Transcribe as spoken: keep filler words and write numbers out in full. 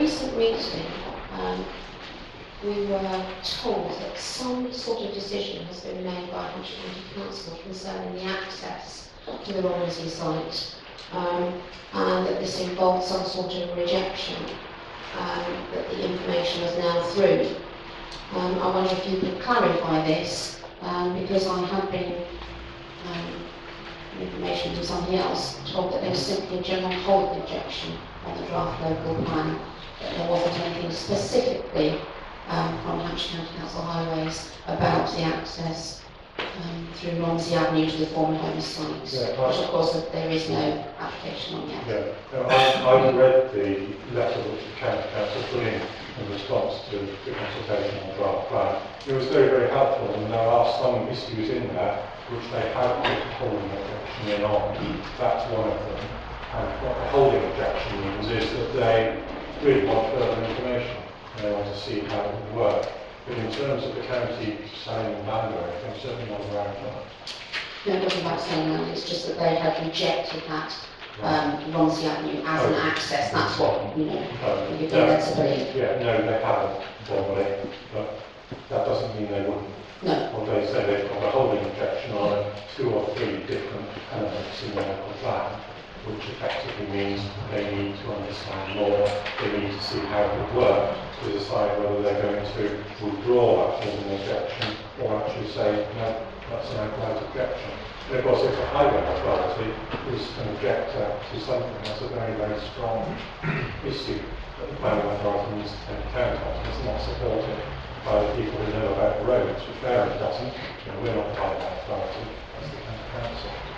recent meeting, um, we were told that some sort of decision has been made by Hampshire County Council concerning the access to the Romsey site, um, and that this involved some sort of rejection, um, that the information is now through. Um, I wonder if you could clarify this, um, because I have been um, information from somebody else told that there was simply a general hold objection on the draft local plan, that there wasn't anything specifically um, from Hampshire County Council Highways about the access um, through Romsey Avenue to the former home site, yeah, which of course there is no application on yet. Yeah, no, I, I read the letter which the County Council put in in response to the consultation on the draft plan. It was very, very helpful, and there are some issues in there which they have put a holding objection in on. That's one of them. And what the holding objection means is that they really want further information. They want to see how it would work. But in terms of the county selling land or anything, I'm certainly not around that. No, nothing about saying that, it's just that they had rejected that um, Romsey Avenue as oh. an access. That's what, you know, um, you've no, been led to believe. Yeah, no, they haven't formally, but that doesn't mean they wouldn't. No. Well, they say they've got a holding objection on two or three different elements in the local plan, which effectively means they need to understand more, they need to see how it would work to decide whether they're going to withdraw that holding objection or actually say, no, that's an outright objection. And of course, if the highway authority is an objector to something, that's a very, very strong issue that the planning authority needs to take account of. It's not supported by the people who know about roads, which Aaron doesn't. You know, we're not the highway authority, that's the county council.